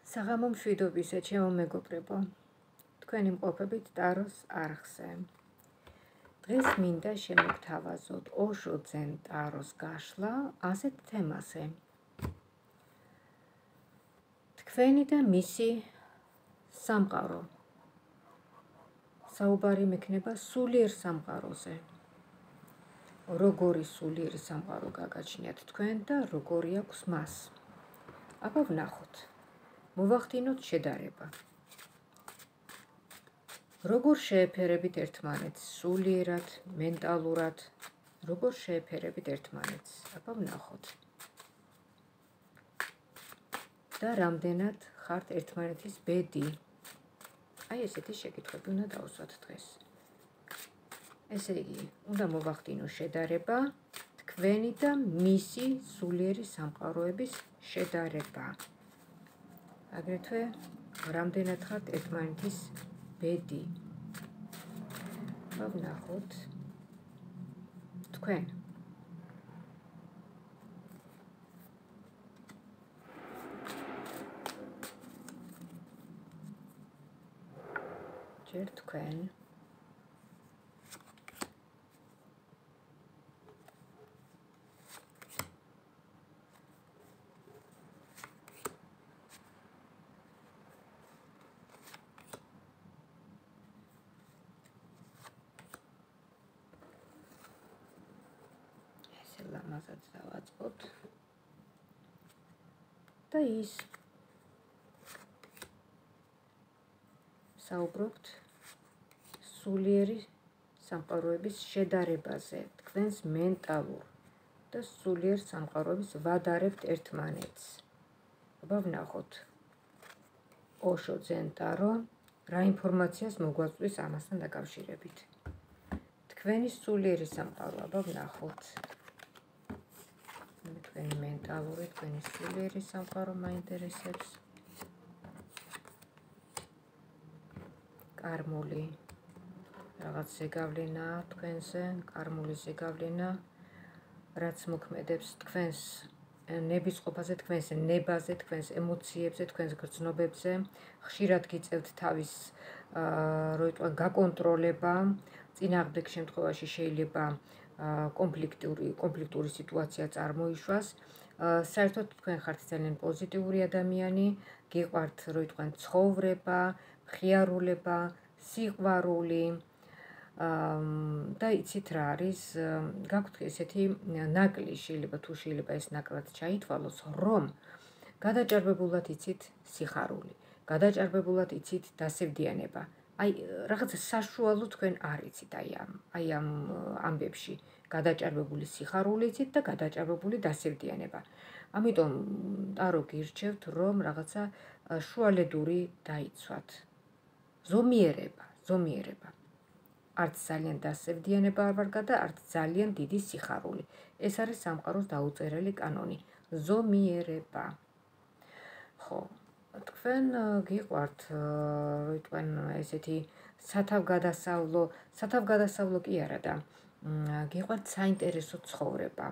საღამო მშვიდობისა, ჩემო მეგობრებო, თქვენი მყოფებით ტაროს არხზე. დღეს მინდა შემოგთავაზოთ ოშო ძენ ტაროს გაშლა ასეთ თემაზე. თქვენი და მისი სამყარო. საუბარი მექნება სულიერ სამყაროზე. როგორი სულიერი სამყარო გაგაჩნიათ თქვენ და როგორი აქვს მას. აბა ვნახოთ. მოვახდინოთ შედარება. როგორ შეეფერებით ერთმანეთს სულიერად, მენტალურად, როგორ შეეფერებით ერთმანეთს, აბა ვნახოთ. და რამდენად ხართ ერთმანეთის ბედი. აი ესეთი შეკითხვები უნდა დავუსვათ დღეს. ესე იგი, უნდა მოვახდინო შედარება, თქვენი და მისი სულიერი სამყაროების შედარება. აგრეთვე, რამდენად ხართ ერთმანეთის ბედი. ვნახოთ. თქვენ. ჯერ თქვენ. ლამაზად დავაწყოთ და ის საუბრობთ სულიერი სამყაროების შედარებაზე, თქვენს მენტალურ და სულიერ სამყაროების ვადარებთ ერთმანეთს. აბა ვნახოთ. ოშო ძენ ტარო რა ინფორმაციას მოგვაწვდის ამასთან დაკავშირებით. თქვენი სულიერი სამყარო, აბა ვნახოთ. თქვენი მენტალური, თქვენი სულიერი სამყარო მაინტერესებს. კარმული რაღაც ზეგავლენა თქვენზე, კარმული ზეგავლენა, რაც მოქმედებს თქვენს ნებისყოფაზე, თქვენს ნებაზე, თქვენს ემოციებზე, თქვენს გრძნობებზე, ხშირად გიწევთ თავის გაკონტროლება, წინააღმდეგ შემთხვევაში შეიძლება კონფლიქტური სიტუაცია წარმოიშვას. საერთოდ თქვენ ხართ ძალიან პოზიტიური ადამიანი, გიყვართ ცხოვრება, მხიარულება, სიყვარული და იცით რა არის, გაქვთ ესეთი ნაკლი, შეიძლება ეს ნაკლად ჩაითვალოს, რომ გადაჭარბებულად იცით სიხარული, გადაჭარბებულად იცით დასევდიანება. აი რაღაც საშუალო თქვენ არ იცით აი ამ ამბებში. გადაჭარბებული სიხარული იცით და გადაჭარბებული დასევდიანება. ამიტომ ტარო გირჩევთ, რომ რაღაცა შუალედური დაიცვათ. ზომიერება. არც ძალიან დასევდიანება არ ვარ და არც ძალიან დიდი სიხარული. ეს არის სამყაროს დაუწერელი კანონი. ზომიერება. ხო, თქვენ გიყვართ ესეთი სათავგადასავლო კი არა და გიყვართ საინტერესო ცხოვრება.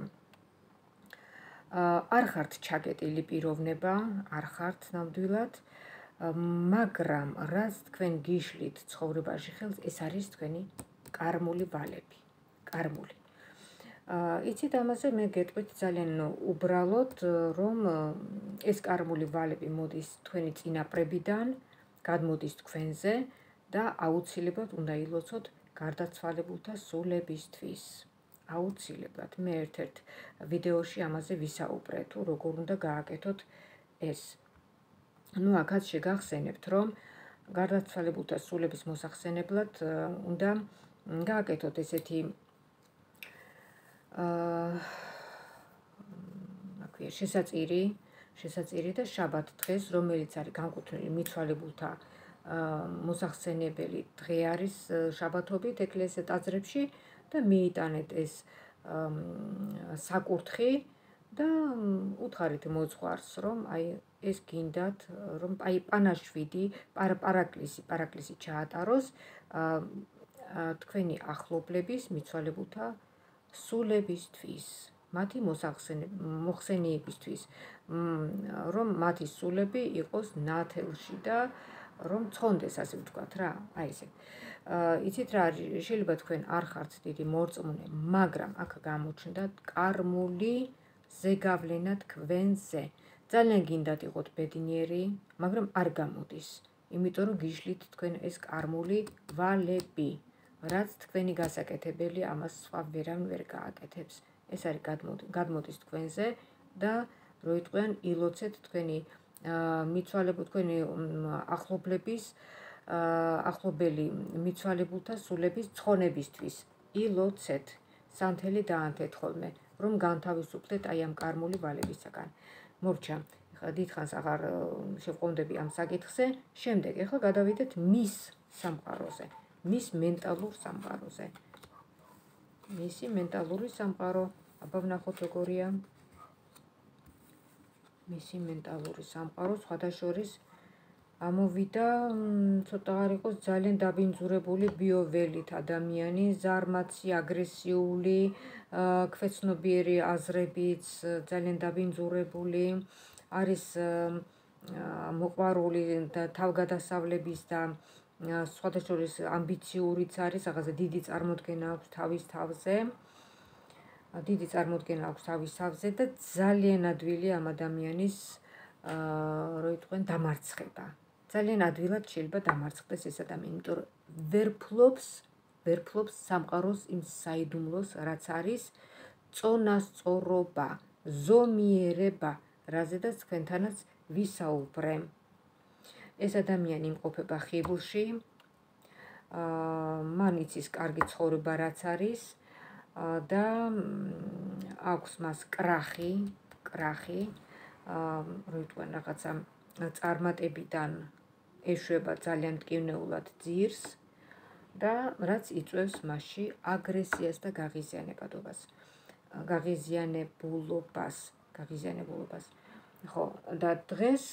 არ ხართ ჩაგეტილი პიროვნება, არ ხართ ნამდვილად, მაგრამ რაც თქვენ გიშლით ცხოვრებაში ხელს, ეს არის თქვენი კარმული ვალები. კარმული. იცით ამაზე მე გეტყვით ძალიან უბრალოდ, რომ ეს კარმული ვალები მოდის თქვენი წინაპრებიდან, გადმოდის თქვენზე და აუცილებლად უნდა ილოცოთ გარდაცვალებულთა სულებისთვის. აუცილებლად. მე ერთ-ერთ ვიდეოში ამაზე ვისაუბრე, თუ როგორ უნდა გააკეთოთ ეს. აქაც შეგახსენებთ, რომ გარდაცვალებულთა სულების მოსახსენებლად უნდა გააკეთოთ ესეთი შესაწირი და შაბათ დღეს, რომელიც არის განკუთვნილი მიცვალებულთა მოსახსენებელი დღე არის შაბათობით ეკლესია ტაძრებში და მიიტანეთ ეს საკურთხი და უთხარით მოძღვარს, რომ აი ეს გინდათ, რომ აი პანაშვიდი, პარაკლისი ჩაატაროს თქვენი ახლობლების მიცვალებულთა სულებისთვის. მათი მოხსენიებისთვის, რომ მათი სულები იყოს ნათელში და რომ ცხონდეს, ასე ვთქვათ რა, აი ესე. იცით რა, შეიძლება თქვენ არ ხართ დიდი მორწმუნე, მაგრამ აქ გამოჩნდა კარმული ზეგავლენა თქვენზე. ძალიან გინდათ იყოთ ბედნიერი, მაგრამ არ გამოდის, იმიტომ რომ გიშლით თქვენ ეს კარმული ვალები, რაც თქვენი გასაკეთებელი ამას სხვა ვერავინ ვერ გააკეთებს. ეს არის გადმოდის თქვენზე და რო იტყვიან ილოცეთ თქვენი მიცვალებულ თქვენი ახლობელი მიცვალებულთა სულების ცხონებისთვის. ილოცეთ, სანთელი დაანთეთ ხოლმე, რომ განთავისუფლდეთ აი ამ კარმული ვალებისაგან. მორჩა, ეხლა დიდხანს აღარ შევყონდები ამ საკითხზე, შემდეგ ეხლა გადავიდეთ მის სამყაროზე, მის მენტალურ სამყაროზე. მისი მენტალური სამყარო, აბა ვნახოთ როგორია. მისი მენტალური სამყარო სხვადასხვის ამოვიდა ცოტა არ იყოს ძალიან დაბინძურებული ბიოველით ადამიანი, ზარმაცი, აგრესიული, ქვეცნობიერი აზრებით, ძალიან დაბინძურებული, არის მოყვარული და თავგადასავლების და სხვადასხვის ამბიციურიც არის, რაღაცა დიდი წარმოდგენა აქვს თავის თავზე. და ძალიან ადვილი ამ ადამიანის რო იტყვენ დამარცხება. ძალიან ადვილად შეიძლება დამარცხდეს ეს ადამიანი, იმიტომ რომ ვერ ფლობს სამყაროს იმ საიდუმლოს, რაც არის წონასწორობა, ზომიერება, რაზედაც თქვენთანაც ვისაუბრე. ეს ადამიანი იმყოფება ხიბლში, მან იცის კარგი ცხოვრება რაც არის და აქვს მას კრახი, რო იტყვენ რაღაცა წარმატებიდან ეშვება ძალიან მტკივნეულად ძირს და რაც იწვევს მასში აგრესიას და გაღიზიანებულობას. ხო, და დღეს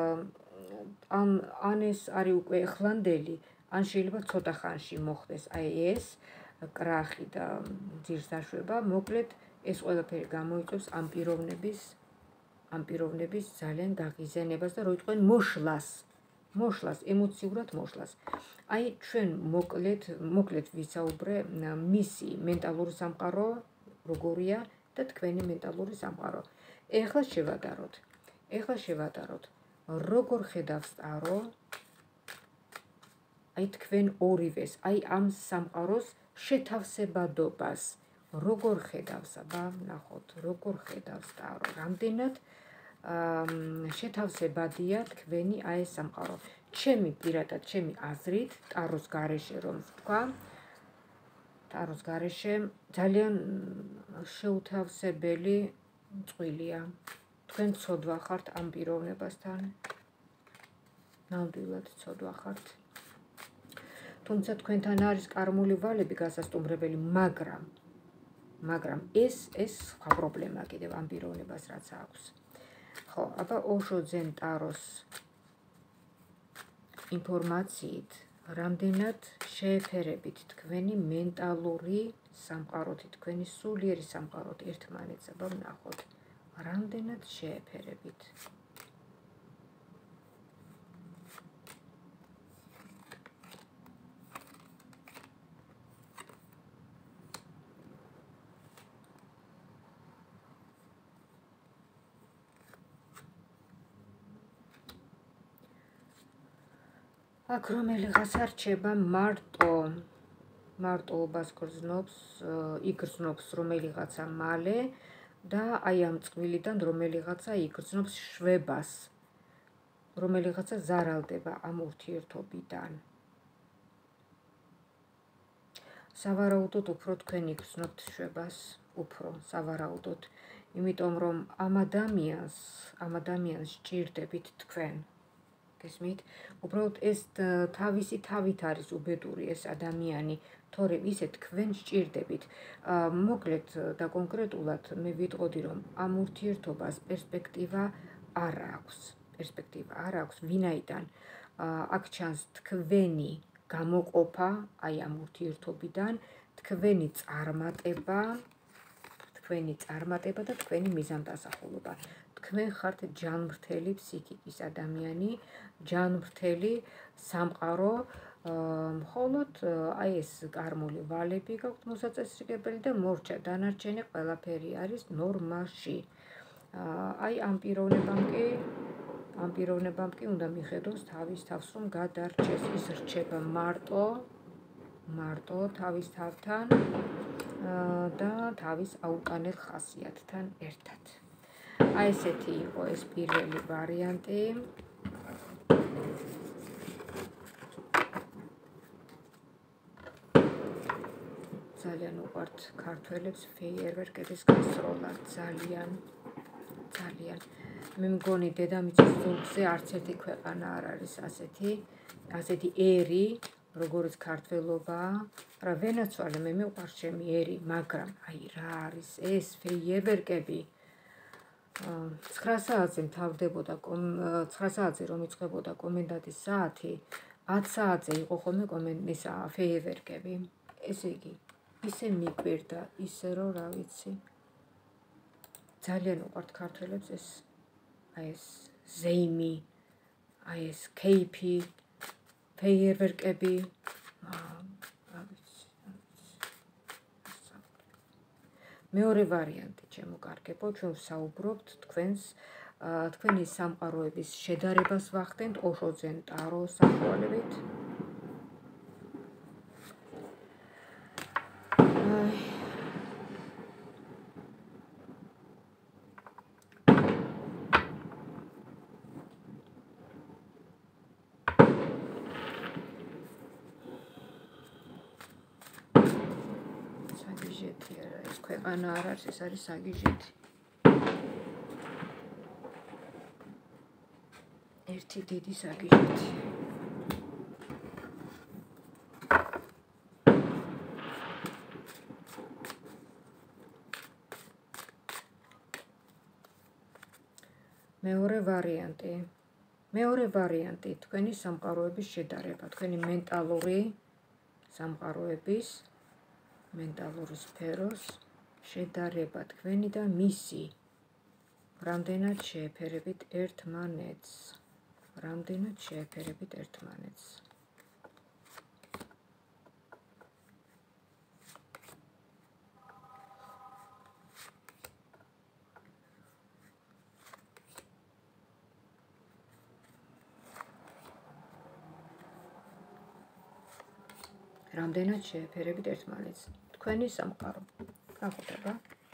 ან ეს არის უკვე ახლანდელი, ან შეიძლება ცოტა ხანში მოხდეს აი ეს კრახი და ძირს დაშვება. მოკლედ ეს ყველაფერი გამოიწვევს ამ პიროვნების ძალიან გაღიზიანებას და რო იტყვენ მოშლას, ემოციურად მოშლას. აი ჩვენ მოკლედ ვისაუბრე მისი მენტალური სამყარო როგორია და თქვენი მენტალური სამყარო. ეხლა შევადაროთ, როგორ ხედავს ტარო აი თქვენ ორივეს, აი ამ სამყაროს შეთავსებადობას. როგორ ხედავს, აბა ნახოთ, როგორ ხედავს ტარო, რამდენად შეთავსებადია თქვენი აი ეს სამყარო. პირადად ჩემი აზრით, ტაროს გარეშე რომ ვთქვა, ტაროს გარეშე ძალიან შეუთავსებელი წყვილია. თქვენ ცოდვა ხართ ამ პიროვნებასთან, ნამდვილად ცოდვა ხართ. თუმცა თქვენთან არის კარმული ვალები გასასტუმრებელი, მაგრამ ეს სხვა პრობლემა კიდევ ამ პიროვნებას რაც აქვს. ხო, აბა ოშო ძენ ტაროს ინფორმაციით, რამდენად შეეფერებით თქვენი მენტალური სამყაროთი, თქვენი სულიერი სამყაროთი ერთმანეთს, აბა ვნახოთ, რამდენად შეეფერებით. აქ რომელიღაც რჩება მარტოობას იგრძნობს რომელიღაცა მალე და აი ამ წვილიდან რომელიღაცა იგრძნობს შვებას, რომელიღაცა ზარალდება ამ ურთიერთობიდან. სავარაუდოდ უფრო თქვენ იგრძნობთ შვებას, უფრო სავარაუდოდ, იმიტომ რომ ამ ადამიანს სჭირდებით თქვენ. გესმით? უბრალოდ ეს თავისი თავით არის უბედური ეს ადამიანი, თორემ ისე თქვენ სჭირდებით. მოკლედ და კონკრეტულად მე ვიტყოდი, რომ ამ ურთიერთობას პერსპექტივა არ აქვს, ვინაიდან აქ ჩანს თქვენი გამოყოფა აი ამ ურთიერთობიდან, თქვენი წარმატება თქვენი წარმატება და თქვენი მიზანდასახულობა. თქვენ ხართ ჯანმრთელი ფსიქიკის ადამიანი, ჯანმრთელი სამყარო, მხოლოდ აი ეს კარმული ვალები გაქვთ მოსაწესრიგებელი და მორჩა დანარჩენი ყველაფერი არის ნორმაში. აი ამ პიროვნებამ კი უნდა მიხედოს თავის თავს, რომ გადარჩეს, ის რჩება მარტო თავის თავთან და თავის აუკანელ ხასიათთან ერთად. აი ესეთი იყო ეს პირველი ვარიანტი. ძალიან უყვართ ქართველებს ფეიერვერკების გასროლა, ძალიან. მე მგონი დედამიწის ზოლზე არც ერთი ქვეყანა არ არის ასეთი ერი, როგორც ქართველობა. რა ვენაცვალე, მე მიყვარს ჩემი ერი, მაგრამ აი რა არის ეს ფეიერვერკები? 9 საათზე მთავრდებოდა 9 საათზე რომ იწყებოდა კომენდანტის საათი, 10 საათზე იყო ხოლმე ფეიერვერკები. ესე იგი, ისე მიკვირდა, ისე რომ რა ვიცი. ძალიან უყვართ ქართველებს ეს ზეიმი, აი ეს кейფი, ფეიერვერკები. მეორე ვარიანტი, ჩემო კარგებო, ჩვენ ვსაუბრობთ თქვენი სამყაროების შედარებას ვახდენთ ოშოძენ ტარო სახვალებით. საგიჟეთი არა, ეს ქვეყანა არ არის, ეს არის საგიჟეთი. ერთი დიდი საგიჟეთი. მეორე ვარიანტი, თქვენი სამყაროების შედარება, თქვენი მენტალური სამყაროების მენტალური სფეროს შედარება თქვენი და მისი. რამდენად შეეფერებით ერთმანეთს. რამდენად შეეფერებით ერთმანეთს. თქვენი სამყარო. გახვდება.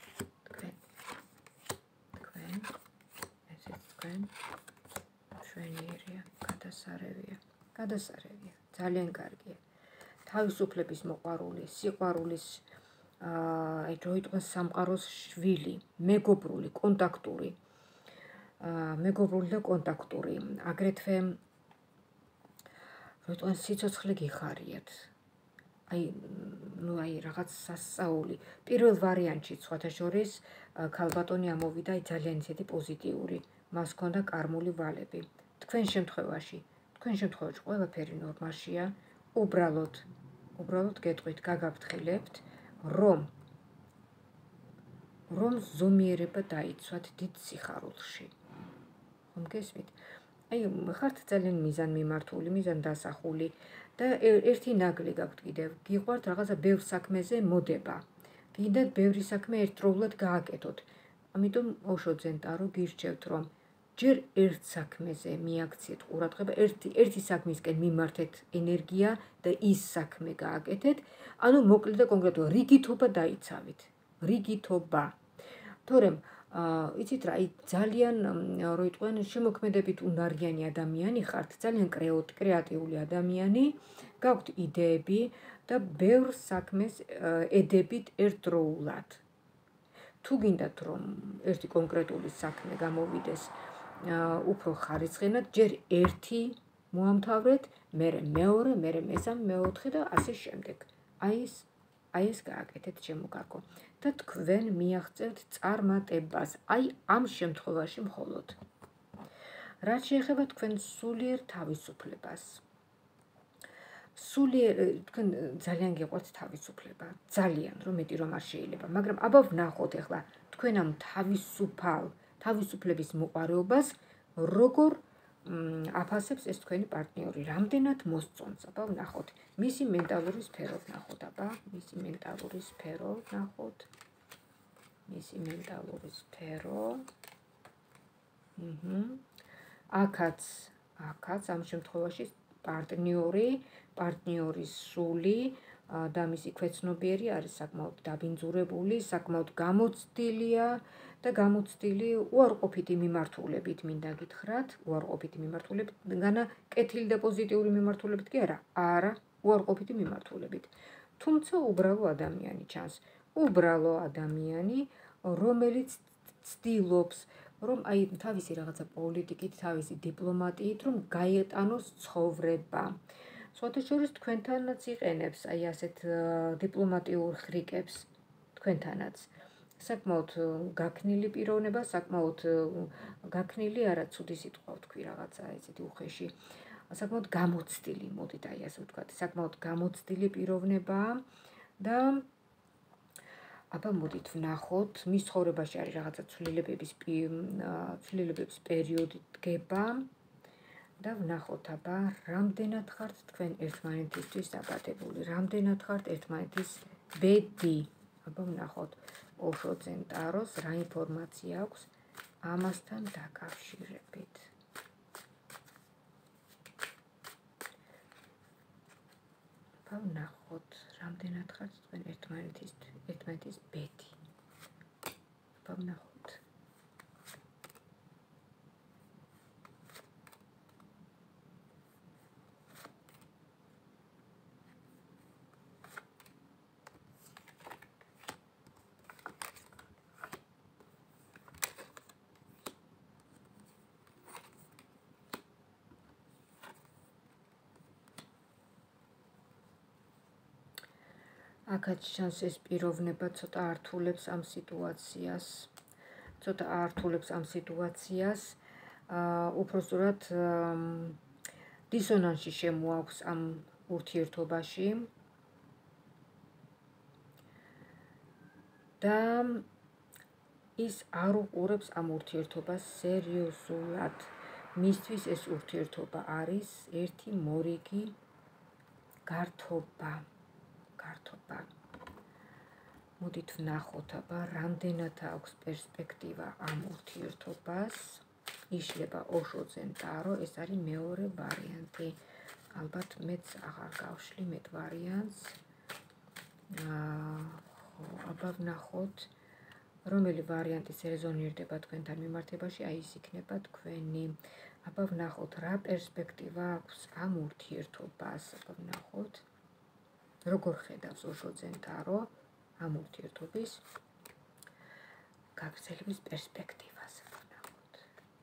თქვენ ჩვენი ერია, გადასარევია, ძალიან კარგია. თავისუფლების მოყვარული, სიყვარულის რო იტყვეს სამყაროს შვილი, მეგობრული და კონტაქტური, აგრეთვე რო იტყვეს სიცოცხლე გიხარიათ. აი რაღაც სასწაული. პირველ ვარიანტში სხვათა შორის ქალბატონი ამოვიდა ძალიან ისეთი პოზიტიური, მას ჰქონდა კარმული ვალები. თქვენ შემთხვევაში ყველაფერი ნორმაშია, უბრალოდ გეტყვით, გაგაფრთხილებთ, რომ ზომიერება დაიცვათ დიდ სიხარულში. ხომ გესმით? აი ხართ ძალიან მიზანმიმართული, მიზანდასახული და ერთი ნაგლი გაქვთ კიდევ, გიყვართ რაღაცა ბევრ საქმეზე მოდება. გინდათ ბევრი საქმე ერთდროულად გააკეთოთ. ამიტომ ოშოძენ ტარო გირჩევთ, რომ ჯერ ერთ საქმეზე მიაქციეთ ყურადღება, ერთი საქმისკენ მიმართეთ ენერგია და ის საქმე გააკეთეთ, ანუ მოკლედ და კონკრეტულად რიგითობა დაიცავით. რიგითობა. თორემ იცით რა, ძალიან რო იტყვენ შემოქმედებით უნარიანი ადამიანი ხართ, ძალიან კრეატიული ადამიანი, გაქვთ იდეები და ბევრ საქმეს ედებით ერთდროულად. თუ გინდათ რომ ერთი კონკრეტული საქმე გამოვიდეს უფრო ხარისხენად, ჯერ ერთი მოამთავრეთ, მერე მეორე, მერე მესამე, მეოთხე და ასე შემდეგ. აი ეს გააკეთეთ, ჩემო კარგო. და თქვენ მიაღწევთ წარმატებას, აი ამ შემთხვევაში მხოლოდ. რაც შეეხება თქვენ სულიერ თავისუფლებას. სულიერ თქვენ ძალიან გიყვართ თავისუფლება, ძალიან, რომ მეტი რომ არ შეიძლება, მაგრამ აბა ვნახოთ ახლა თქვენ ამ თავისუფლების მოყარეობას როგორ აფასებს ეს თქვენი პარტნიორი, რამდენად მოსწონს, აბა ვნახოთ. მისი მენტალური სფერო ვნახოთ, აბა, მისი მენტალური სფერო ვნახოთ. მისი მენტალური სფერო. აქაც ამ შემთხვევაში პარტნიორის სული და მისი ქვეცნობიერი არის საკმაოდ დაბინძურებული, საკმაოდ გამოცდილია და გამოცდილი უარყოფითი მიმართულებით მინდა გითხრათ, უარყოფითი მიმართულებით, განა კეთილი და პოზიტიური მიმართულებით კი არა, უარყოფითი მიმართულებით. თუმცა უბრალო ადამიანი ჩანს, უბრალო ადამიანი, რომელიც ცდილობს რომ აი თავისი რაღაცა პოლიტიკით, თავისი დიპლომატიით რომ გაეტანოს ცხოვრება. სხვათა შორის თქვენთანაც იყენებს აი ასეთ დიპლომატიურ ხრიკებს თქვენთანაც. საკმაოდ გაქნილი პიროვნება, საკმაოდ გაქნილი არა ცუდი სიტყვა ვთქვი რაღაცა ესეთი უხეში. საკმაოდ გამოცდილი, მოდით აი ასე ვთქვათ, საკმაოდ გამოცდილი პიროვნებაა და აბა მოდით ვნახოთ, მის ცხოვრებაში არის რაღაცა ცვლილებების პერიოდი დგება და ვნახოთ აბა რამდენად ხართ თქვენ ერთმანეთისთვის დაბადებული, რამდენად ხართ ერთმანეთის ბედი. აბა ვნახოთ ოშო ცენტაროს რა ინფორმაცია აქვს ამასთან დაკავშირებით. აბა ვნახოთ რამდენად ხართ თქვენ ერთმანეთის ბედი. აბა ვნახოთ. აქაც ჩანს ეს პიროვნება ცოტა ართულებს ამ სიტუაციას. უпросторად დისონანსი შემოაქვს ამ ურთიერთობაში. და ის არ უყურებს ამ ურთიერთობას სერიოზულად. მისთვის ეს ურთიერთობა არის ერთი მორიგი გართობა. მოდით ვნახოთ აბა რამდენად აქვს პერსპექტივა ამ ურთიერთობას. იშლება ოშო ცენტარო, ეს არის მეორე ვარიანტი. ალბათ მეც აღარ გავშლი მეტ ვარიანტს. აბა ვნახოთ რომელი ვარიანტის რეზონირდება თქვენთან მიმართებაში, აი ის იქნება თქვენი. აბა ვნახოთ რა პერსპექტივა აქვს ამ ურთიერთობას. აბა ვნახოთ როგორ ხედავს ოშო ცენტარო ამ ურთიერთობის გაგრძელების პერსპექტივას. ვნახოთ.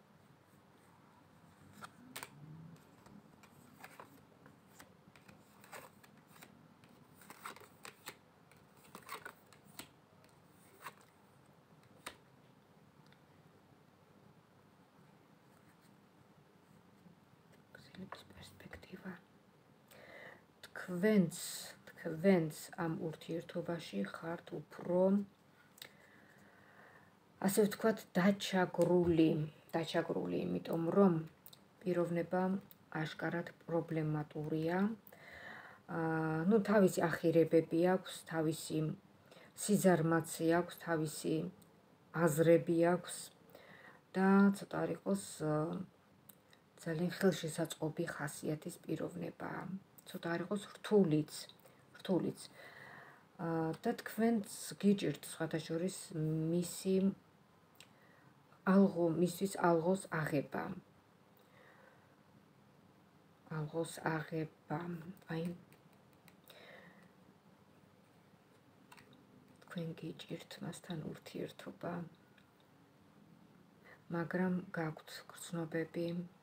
გაგრძელების პერსპექტივა. თქვენც ამ ურთიერთობაში ხართ უფრო ასე ვთქვათ დაჩაგრული, იმიტომ რომ პიროვნება აშკარად პრობლემატურია. თავისი ახირებები აქვს, თავისი სიზარმაცე აქვს, თავისი აზრები აქვს და ცოტა არ იყოს ძალიან ხელშესაწყობი ხასიათის პიროვნებაა. ცოტა არ იყოს რთულიც. და თქვენც გიჭირთ სხვათა შორის მისთვის ალღოს აღება. აი თქვენ გიჭირთ მასთან ურთიერთობა, მაგრამ გაქვთ გრძნობები,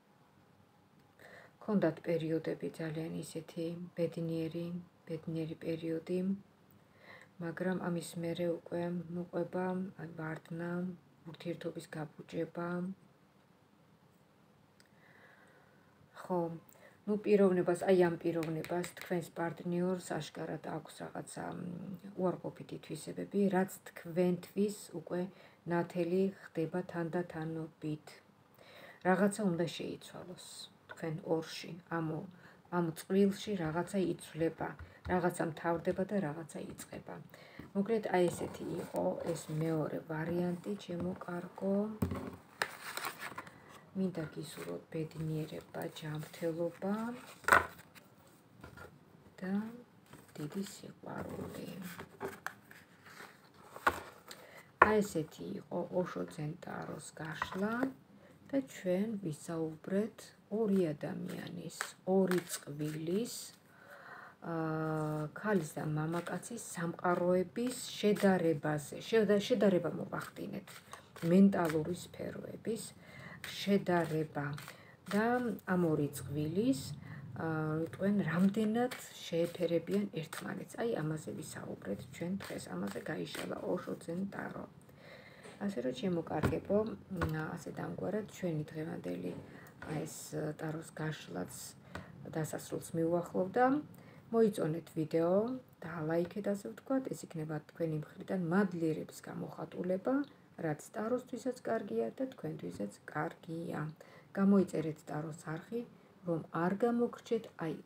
გქონდათ პერიოდები ძალიან ისეთი ბედნიერი პერიოდი, მაგრამ ამის მერე უკვე მოყვება ვარდნა, ურთიერთობის გაბუჯება. ხო, ნუ პიროვნებას, აი ამ პიროვნებას თქვენს პარტნიორს აშკარად აქვს რაღაცა უარყოფითი თვისებები, რაც თქვენთვის უკვე ნათელი ხდება თანდათანობით. რაღაცა უნდა შეიცვალოს თქვენ ორში, ამ წყვილში რაღაცა იცვლება, რაღაცა მთავრდება და რაღაცა იწყება. მოკლედ აი ესეთი იყო ეს მეორე ვარიანტი, ჩემო კარგო. მინდა გისურვოთ ბედნიერება, ჯანმრთელობა და დიდი სიყვარული. აი ესეთი იყო ოშო ძენტაროს გაშლა და ჩვენ ვისაუბრეთ ორი ადამიანის, ორი წყვილის, ქალის და მამაკაცის სამყაროების შედარებაზე. შედარება მოვახდინეთ მენტალური სფეროების შედარება და ამ ორი წყვილის თქვენ რამდენად შეეფერებიან ერთმანეთს. აი ამაზე ვისაუბრეთ ჩვენ დღეს, ამაზე გაიშალა ოშო ძენტარო. ასე რომ შემოკარგებო, ასე დამგვარად ჩვენი დღევანდელი ეს ტაროს გაშლაც დასასრულს მიუახლოვდა. მოიწონეთ ვიდეო და ლაიქეთ, ასე ვთქვათ, ეს იქნება თქვენი მხრიდან მადლიერების გამოხატულება, რაც ტაროსთვისაც კარგია და თქვენთვისაც კარგია. გამოიწერეთ ტაროს არხი, რომ არ გამოგრჩეთ აი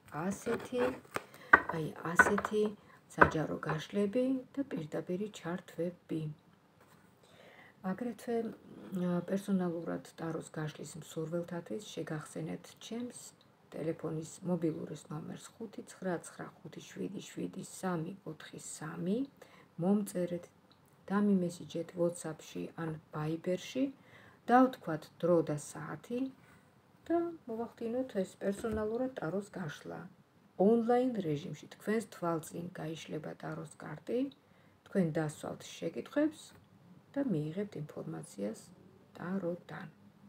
ასეთი საჯარო გაშლები და პირდაპირი ჩართვები. აგრეთვე პერსონალურად ტაროს გაშლის მსურველთათვის შეგახსენეთ ჩემს ტელეფონის მობილურის ნომერს 599777343, მომწერეთ, დამიმესიჯეთ WhatsApp-ში ან Viber-ში, დავთქვათ დრო და საათი და მოვახდინოთ ეს პერსონალურად ტაროს გაშლა. ონლაინ რეჟიმში თქვენს თვალწინ გაიშლება ტაროს კარტი, თქვენ დასვალთ შეკითხვებს და მიიღებთ ინფორმაციას ტაროდან.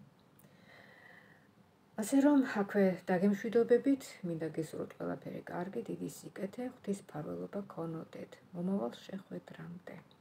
ასე რომ აქვე დაგემშვიდობებით, მინდა გესურვოთ ყველაფერი კარგი, დიდი სიკეთე, ღვთის მფარველობა გქონოდეთ. მომავალ შეხვედრამდე.